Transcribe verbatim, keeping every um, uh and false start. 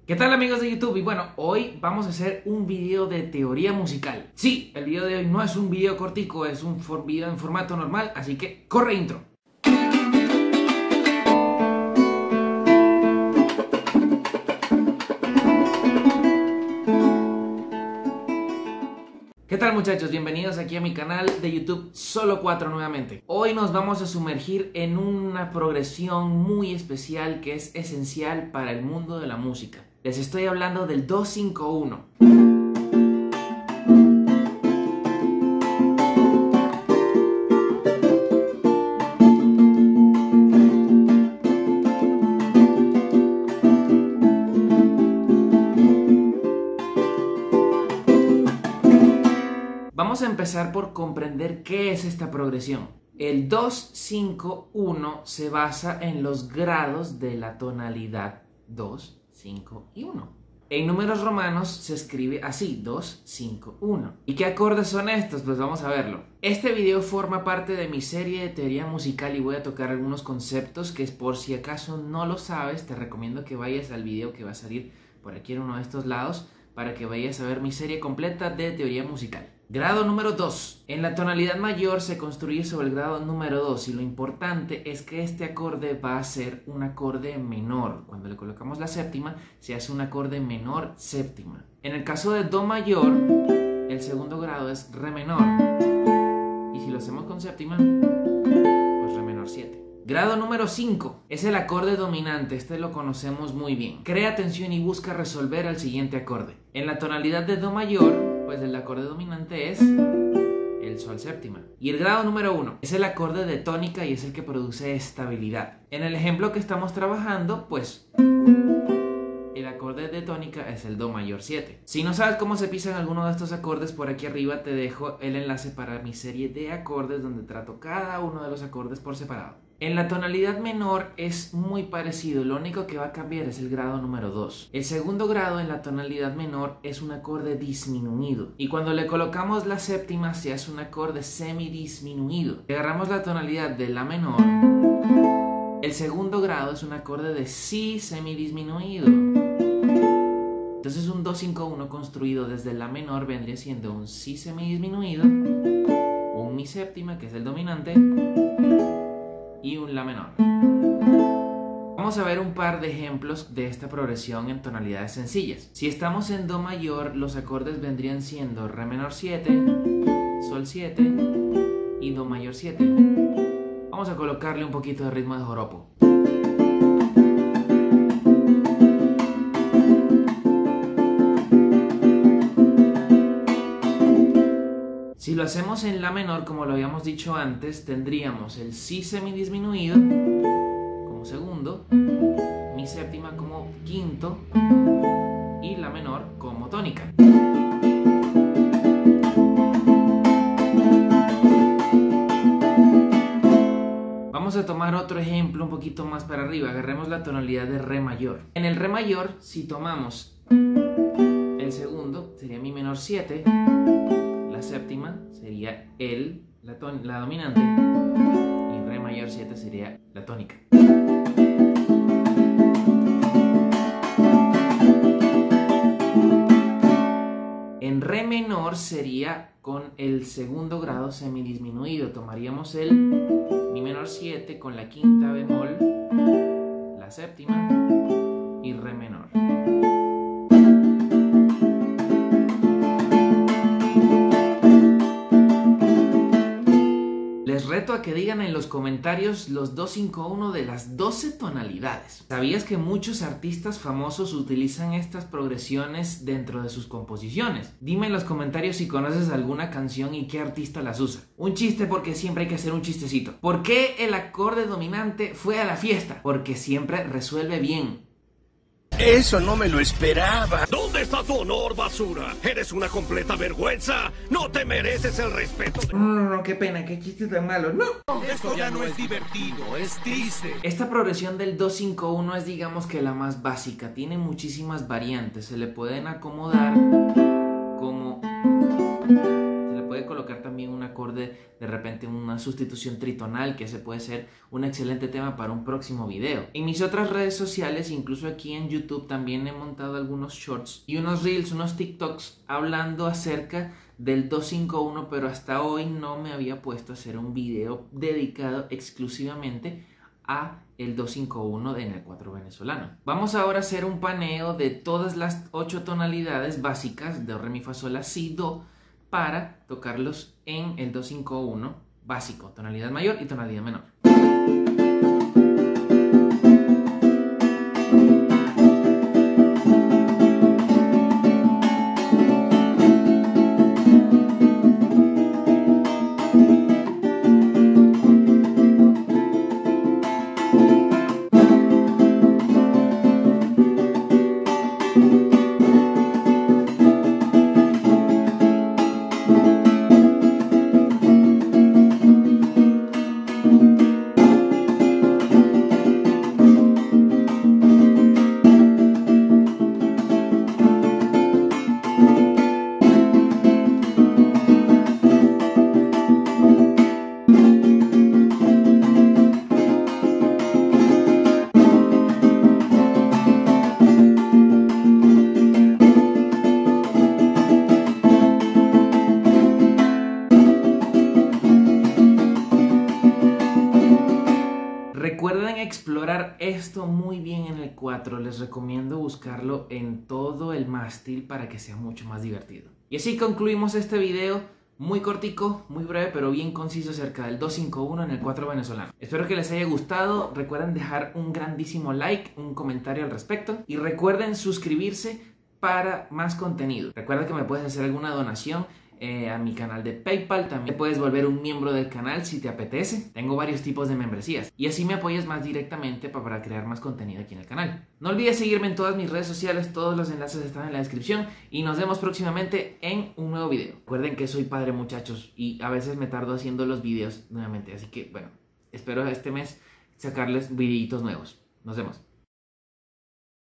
¿Qué tal amigos de YouTube? Y bueno, hoy vamos a hacer un video de teoría musical. Sí, el video de hoy no es un video cortico, es un video en formato normal, así que corre intro. ¿Qué tal muchachos? Bienvenidos aquí a mi canal de YouTube Solo cuatro nuevamente. Hoy nos vamos a sumergir en una progresión muy especial que es esencial para el mundo de la música. Les estoy hablando del dos cinco uno. Vamos a empezar por comprender qué es esta progresión. El dos cinco uno se basa en los grados de la tonalidad dos, cinco y uno. En números romanos se escribe así, dos, cinco, uno. ¿Y qué acordes son estos? Pues vamos a verlo. Este video forma parte de mi serie de teoría musical y voy a tocar algunos conceptos que, por si acaso no lo sabes, te recomiendo que vayas al video que va a salir por aquí en uno de estos lados para que vayas a ver mi serie completa de teoría musical. Grado número dos. En la tonalidad mayor se construye sobre el grado número dos y lo importante es que este acorde va a ser un acorde menor. Cuando le colocamos la séptima se hace un acorde menor séptima. En el caso de do mayor, el segundo grado es re menor. Y si lo hacemos con séptima, pues re menor siete. Grado número cinco es el acorde dominante, este lo conocemos muy bien. Crea atención y busca resolver el siguiente acorde. En la tonalidad de do mayor, pues el acorde dominante es el sol séptima. Y el grado número uno es el acorde de tónica y es el que produce estabilidad. En el ejemplo que estamos trabajando, pues el acorde de tónica es el do mayor siete. Si no sabes cómo se pisan alguno de estos acordes, por aquí arriba te dejo el enlace para mi serie de acordes donde trato cada uno de los acordes por separado. En la tonalidad menor es muy parecido, lo único que va a cambiar es el grado número dos. El segundo grado en la tonalidad menor es un acorde disminuido y cuando le colocamos la séptima se hace un acorde semidisminuido. Si agarramos la tonalidad de la menor, el segundo grado es un acorde de si semidisminuido. Entonces un dos cinco uno construido desde la menor vendría siendo un si semidisminuido, un mi séptima que es el dominante y un la menor. Vamos a ver un par de ejemplos de esta progresión en tonalidades sencillas. Si estamos en do mayor, los acordes vendrían siendo re menor siete, sol siete y do mayor siete. Vamos a colocarle un poquito de ritmo de joropo. Si lo hacemos en la menor, como lo habíamos dicho antes, tendríamos el si semidisminuido como segundo, mi séptima como quinto y la menor como tónica. Vamos a tomar otro ejemplo un poquito más para arriba. Agarremos la tonalidad de re mayor. En el re mayor, si tomamos el segundo, sería mi menor siete. La séptima sería el, la, la dominante, y re mayor siete sería la tónica. En re menor sería con el segundo grado semidisminuido. Tomaríamos el mi menor siete con la quinta bemol, la séptima y re menor. Les reto a que digan en los comentarios los dos cinco uno de las doce tonalidades. ¿Sabías que muchos artistas famosos utilizan estas progresiones dentro de sus composiciones? Dime en los comentarios si conoces alguna canción y qué artista las usa. Un chiste porque siempre hay que hacer un chistecito. ¿Por qué el acorde dominante fue a la fiesta? Porque siempre resuelve bien. Eso no me lo esperaba. ¿Dónde está tu honor, basura? Eres una completa vergüenza. No te mereces el respeto. No, no, no, qué pena, qué chiste tan malo. No. Esto ya no es divertido, es triste. Esta progresión del dos cinco uno es, digamos que la más básica. Tiene muchísimas variantes. Se le pueden acomodar como... Se le puede colocar colocar también un acorde, de repente una sustitución tritonal, que ese puede ser un excelente tema para un próximo video. En mis otras redes sociales, incluso aquí en YouTube, también he montado algunos shorts y unos reels, unos TikToks hablando acerca del dos cinco uno, pero hasta hoy no me había puesto a hacer un video dedicado exclusivamente a el dos cinco uno en el cuatro venezolano. Vamos ahora a hacer un paneo de todas las ocho tonalidades básicas de re, mi, fa, sol, la, si, do, para tocarlos en el dos cinco uno básico, tonalidad mayor y tonalidad menor. Recuerden explorar esto muy bien en el cuatro, les recomiendo buscarlo en todo el mástil para que sea mucho más divertido. Y así concluimos este video, muy cortico, muy breve, pero bien conciso acerca del dos cinco uno en el cuatro venezolano. Espero que les haya gustado, recuerden dejar un grandísimo like, un comentario al respecto y recuerden suscribirse para más contenido. Recuerda que me puedes hacer alguna donación Eh, a mi canal de PayPal, también puedes volver un miembro del canal si te apetece. Tengo varios tipos de membresías y así me apoyas más directamente para, para crear más contenido aquí en el canal. No olvides seguirme en todas mis redes sociales, todos los enlaces están en la descripción y nos vemos próximamente en un nuevo video. Recuerden que soy padre, muchachos, y a veces me tardo haciendo los videos nuevamente, así que bueno, espero este mes sacarles videitos nuevos. Nos vemos.